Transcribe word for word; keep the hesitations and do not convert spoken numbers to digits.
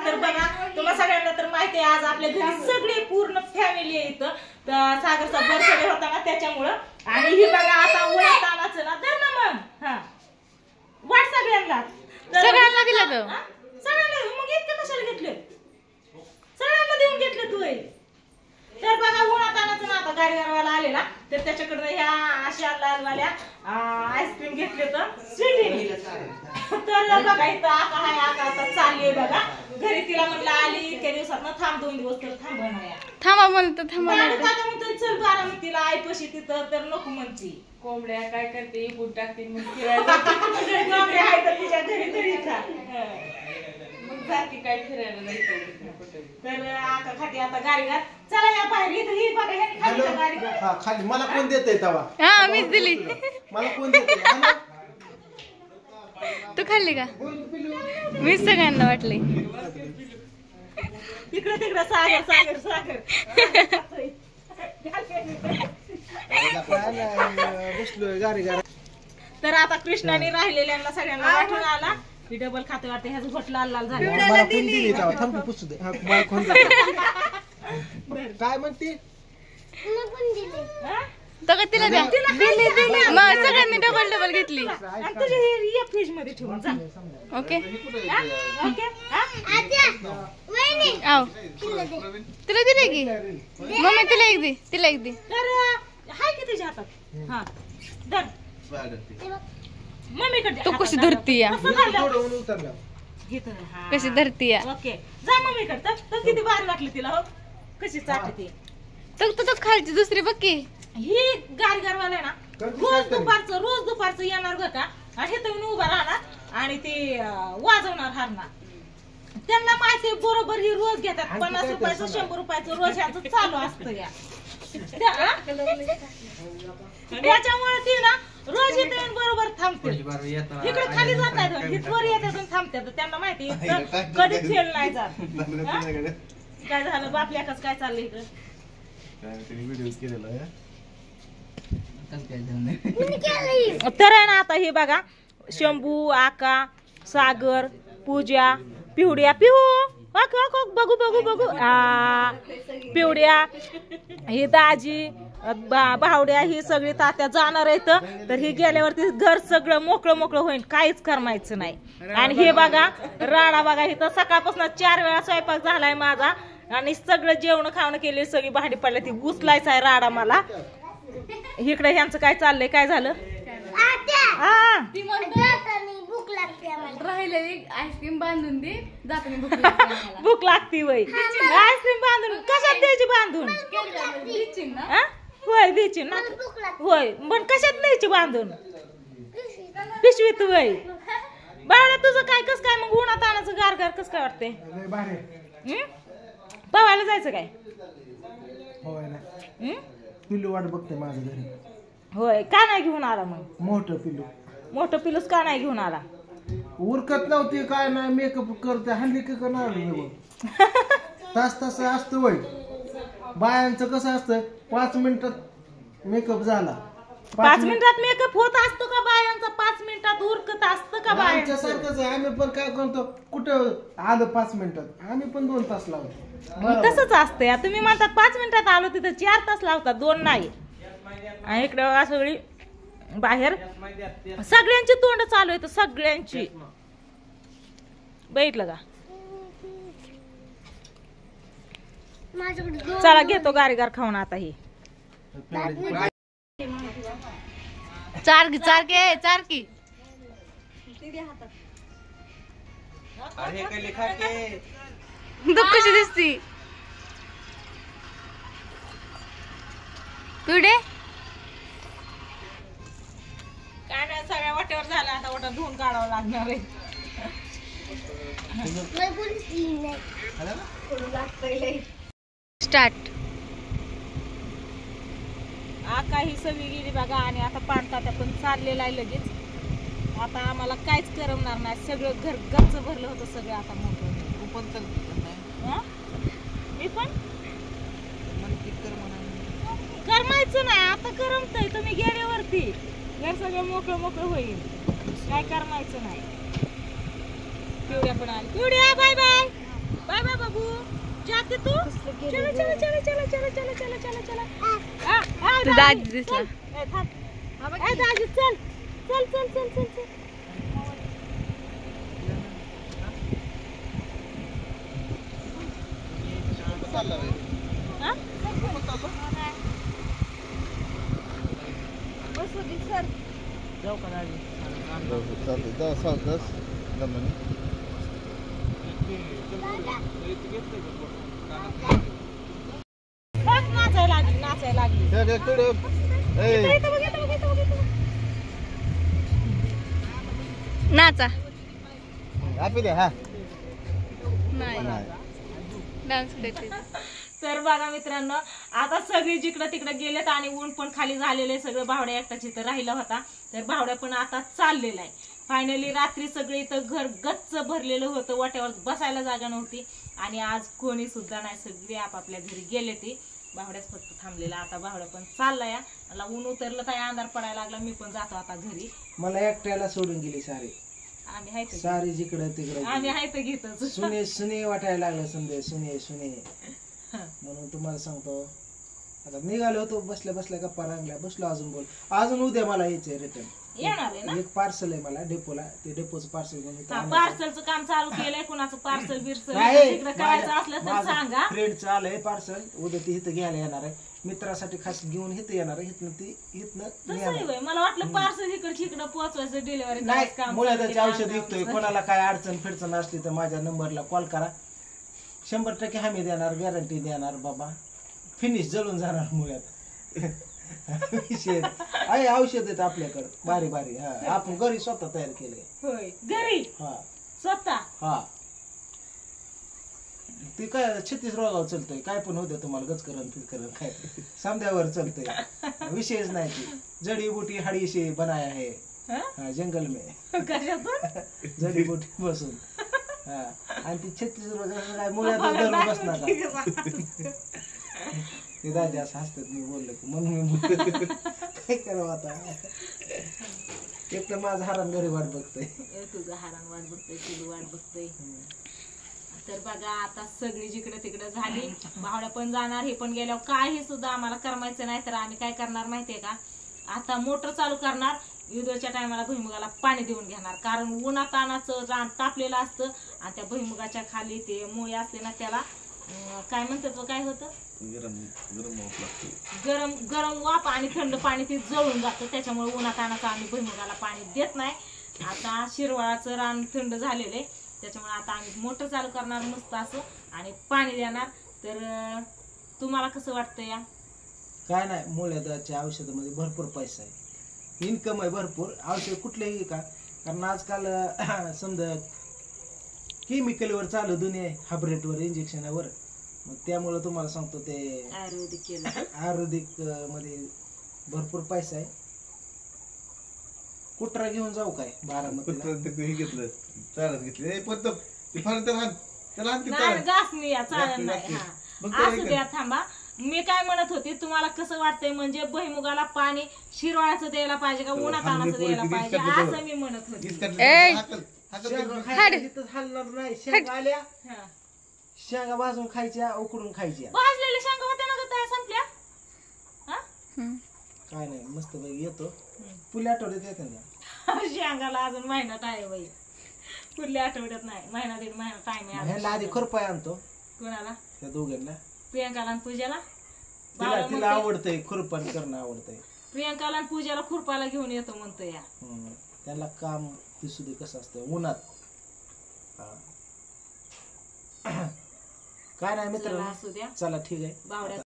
तर बघा तुम्हाला सगळ्यांना तर माहिती आहे आज आपल्या घरी सगळी पूर्ण फॅमिली आहे इथं. तर सागरचा बर्थडे होता ना त्याच्यामुळं. आणि ही बघा आता उन्हात आणायचं ना तर ना मग हा वाट सगळ्यांना सगळ्यांना दिलं तर सगळ्यांना. मग इतके कशाला घेतले सगळ्यांना देऊन घेतले तू. तर बघा उन्हात आणायचं ना आता गाडीवाला आलेला तर त्याच्याकडनं ह्या अशा लालवाल्या आईस्क्रीम घेतले तर स्वीटी. तर बघा इथं आता हाय आता आता चालली आहे बघा घरी. तिला म्हटलं आली इतक्या दिवसात ना थांब दोन दिवस तर थांबा नाही थांबा म्हणतो थांबा म्हणतो चल बारामतीला आई पशी तिथं तर नको म्हणती. कोंबड्या काय करते इकून टाकते मग फिरायला कोंबड्या आहे तर तिच्या घरी घरी खा मग जाती काय फिरायला नाही. तर आता खाती आता गाडी घात चला या बाहेर इथं ही बघा ह्याने खाली तर गाडी घात. हा खाली मला कोण देतंय तवा? हा मीच दिली. मला कोण देतंय? तू खाल्ली का? मीच सगळ्यांना वाटले. तिकडे तिकडे सागर सागर सागर बसलोय गाडी गाडी. तर आता कृष्णाने राहिलेल्यांना सगळ्यांना वाटून आला की डबल खाते वाटते ह्याच घोट लाल लाल झाले. मला कोण दिली तवा? थांब पुसू दे. हा मला कोण दिली? काय म्हणते? तो का तिला द्या. दिली दिली मग सगळ्यांनी डबल डबल घेतली. आणि तुझे हे या फ्रीज मध्ये ठेवून जा. ओके ओके आव तुला दिले की मम्मी तिला एक दे तिला एक दे. तर हाय की तुझ्या हातात. हा धर मम्मीकडे. तू कशी धरती या कशी धरती या. ओके जा मम्मीकडे. तर किती भारी वाटली तिला हो कशी चाटते. तर तू खालची दुसरी बघ की. ही गारगारवाला आहे ना रोज दुपारचं रोज दुपारचं येणार बघा आणि हे तुम्ही उभा राहणार आणि ते वाजवणार हारणार. त्यांना माहिती बरोबर ही रोज घेतात पन्नास रुपयाचं शंभर रुपयाचं रोज ह्याचं चालू असतं या. त्याच्यामुळे ती ना रोज इथे बरोबर थांबते. इकडे खाली जातात इथवर येतात थांबतात. त्यांना माहिती कधी फेल नाही जात. काय झालं बाप लेकाच काय चाललं इकडे. तर आहे ना आता हे बघा शंभू आका सागर पूजा पिवड्या पिहू बघू बघू बघू आ पिवड्या ही दाजी भावड्या ही सगळी तात्या जाणार आहेत. तर ही गेल्यावरती घर सगळं मोकळं मोकळं होईल काहीच करमायचं नाही. आणि हे बघा राडा बघा इथं सकाळपासून चार वेळा स्वयंपाक झालाय माझा आणि सगळं जेवण खावणं केली सगळी भांडी पडली ती उचलायचं आहे राडा मला. इकडे ह्यांचं काय चाललंय काय झालं राहिलेली आईस्क्रीम बांधून दे जाताना भूक लागती वय. आईस्क्रीम बांधून कशात द्यायची बांधून? होय द्यायची ना होय पण कशात द्यायची बांधून? पिशवीत वय. बावड्या तुझं काय कस काय मग उन्हात आणायचं गार गार कस काय वाटते? पवायला जायचं काय? पिल्लू वाट बघते माझ्या घरी. होय का नाही घेऊन आला मग? मोठं पिल्लू. मोठं पिल्लूच का नाही घेऊन आला? उरकत नव्हती काय नाही मेकअप करते हल्ली का करणार तास तास असतं वय. बायांचं कसं असतं पाच मिनिटात मेकअप झाला. पाच मिनिटात मेकअप होत असतो का बायांचा? पाच मिनिटात उरकत असतं का बायांच्या सारखंच? आम्ही पण काय करतो कुठं आलं पाच मिनिटात आम्ही पण दोन तास लावतो. तसंच असतंय. तुम्ही म्हणतात पाच मिनिटात आलो तिथं चार तास लावतात दोन नाही. आणि इकडे बघा सगळी बाहेर सगळ्यांची तोंड चालू आहेत सगळ्यांची. बघितलं का? चला घेतो गारीगार खाऊन आता. ही चार की चार की चार की कशी दिसती पुढे काय नाही सगळ्या वाटेवर झालं आता वाटा धुवून काढावं लागणार आहे. स्टार्ट. आका ही सगळी गेली बघा आणि आता पाणतात्या पण चाललेला आहे लगेच. आता आम्हाला काहीच करमणार नाही. सगळं घर गच्च भरलं होतं सगळं आता मोठं. मी पण करमायचं नाही आता करमतय. तुम्ही गेल्यावरती घर सगळं मोकळं मोकळं होईल काय करमायचं नाही. पिवड्या पण आली. पिवड्या बाय बाय. बघू जाते तू चला चला चला चला चला चला चला चला चला आ, आ, तुझा दाजी, आजी दिसला. चल. ए, थांब. ए, दाजी, चल चल चल चल चल चल हा? जाऊ का दाजी बघ, नाचायला लागली नाचायला लागली इथं, इथं बघ, इथं बघ, इथं बघ, इथं बघ. नाचा आपी दे हा नाही डान्स करते तर बघा मित्रांनो आता सगळी जिकडं तिकडं गेलेत आणि ऊन पण खाली झालेलं आहे सगळं भावड्या एकटाच इथं राहिला होता तर भावड्या पण आता चाललेला आहे फायनली रात्री सगळे इथं घर गच्च भरलेलं होतं वाट्यावर बसायला जागा नव्हती आणि आज कोणी सुद्धा नाही सगळे आपापल्या घरी गेले ते भावड्याच फक्त थांबलेला आता भावड्या पण चाललाय मला ऊन उतरलं काय अंधार पडायला लागला मी पण जातो आता घरी मला एकट्याला सोडून गेली सारी आम्ही हाय तर सारी जिकडं तिकडं आम्ही हाय तर घेतच सुने सुने वाटायला लागलं समजे सुने सुने म्हणून तुम्हाला सांगतो आता निघालो होतो बसल्या बसल्या गप्पा रांगल्या बसलो अजून बोल अजून उद्या मला यायचंय रिटर्न येणार आहे ना एक पार्सल आहे मला डेपोला ते डेपोचं पार्सल पार्सलचं काम चालू केलंय कुणाचं पार्सल बिर्सल तिकडं करायचं असलं तर सांगा फ्रेंडचं आलंय पार्सल उद्या ती इथं घ्यायला येणार आहे मित्रासाठी खास घेऊन इथं येणार आहे इथनं ती इथनं तसं येणार नाही होय. मला वाटलं पार्सल इकडे इकडं पोहोचवायचं डिलिव्हरी नाही मुलाचं औषध विकतोय कोणाला काय अडचण फिडचण असली तर माझ्या नंबरला कॉल करा शंभर टक्के हमी देणार गॅरंटी देणार बाबा फिनिश जळून जाणार मुळ्यात विषय आहे औषध आहेत आपल्याकडे बारी बारी हा आपण घरी स्वतः तयार केले होय घरी हा स्वतः हा ते काय छत्तीस रोगावर चलतंय काय पण होतं तुम्हाला गचकरण फिरकरण काय समद्यावर चलतंय विषयच नाही ती जडी बुटी हाडी से बनाया है हं? हा, जंगल में कशातून जडी बुटी बसून हा आणि ती छत्तीस रोगाचं काय मुळ्यात धरून बसणार का ते दादी असं हसतात मी बोललो की म्हणून मी बोललो काय करावं आता एक तर माझं हराम घरी वाट बघतोय ए, तुझं हारान वाट बघतोय तुझं वाट बघतोय तर बघा आता सगळी जिकडे तिकडे झाली भावड्या पण जाणार हे पण गेल्यावर काही सुद्धा आम्हाला करमायचं नाही तर आम्ही काय करणार माहितीये का आता मोटर चालू करणार युद्धाच्या टायमाला भुईमुगाला पाणी देऊन घेणार कारण उन्हातानाचं रान तापलेलं असतं आणि त्या भुईमुगाच्या खाली ते मुळे असते ना त्याला अं, काय म्हणतात तो काय होतं गरम गरम वाफ आणि थंड पाणी ते जळून जातं त्याच्यामुळे उन्हातानाचं आम्ही भुईमुगाला पाणी देत नाही आता शिरवाळाचं रान थंड झालेलं आहे त्याच्यामुळे आता आम्ही मोटर चालू करणार मस्त असं आणि पाणी देणार तर अं, तुम्हाला कसं वाटतं या काय नाही मुळ्याच्या औषधामध्ये भरपूर पैसा आहे इन्कम आहे भरपूर औषध कुठलंही का कारण आजकाल अं, समजा केमिकलवर चालू दुनिया आहे हायब्रिडवर इंजेक्शनवर मग त्यामुळं तुम्हाला सांगतो ते आयुर्वेदिक केलं आयुर्वेदिक अं, मध्ये भरपूर पैसा आहे कुत्रा घेऊन जाऊ काय बारामतीला घेतलं चालत घेतले पण तो ते फार त्याला त्याला आणखी नाही चालत. घासणी या चालेल घासणी, नाही घासणी. मग हा ते असू काय द्या थांबा मी काय म्हणत होते तुम्हाला कसं वाटतंय म्हणजे भुईमुगाला पाणी शिरवाळाचं द्यायला पाहिजे का उन्हातानाचं द्यायला पाहिजे असं मी म्हणत होते वीस काढलं. ए! हाकल, हाकल शेंगा ते. खायला इथं हलणार नाही शेंगा आल्या हा. शेंगा भाजून खायच्या उकडून खायच्या भाजलेल्या शेंगा होत्या ना ग त्या संपल्या हा? हम्म. काय नाही मस्त बाई येतो पुढल्या आठवड्यात येते ना शेंगाला अजून महिना टाइम बाई पुढल्या आठवड्यात नाही महिना दीड महिना टाइम आहे ह्याला आधी अजून. खुरपाय आणतो कोणाला त्या दोघांना प्रियंकाला आणि पूजाला तिला बाबा तिला म्हणते, आवडतंय खुरपण करणं आवडतंय प्रियंकाला आणि पूजाला खुरपाला घेऊन येतो म्हणतो या हम्म. त्यांना काम दिसू दे कसं असतं उन्हात हा. काय नाही चला मित्रांनो असू द्या चला ठीक आहे बावड्या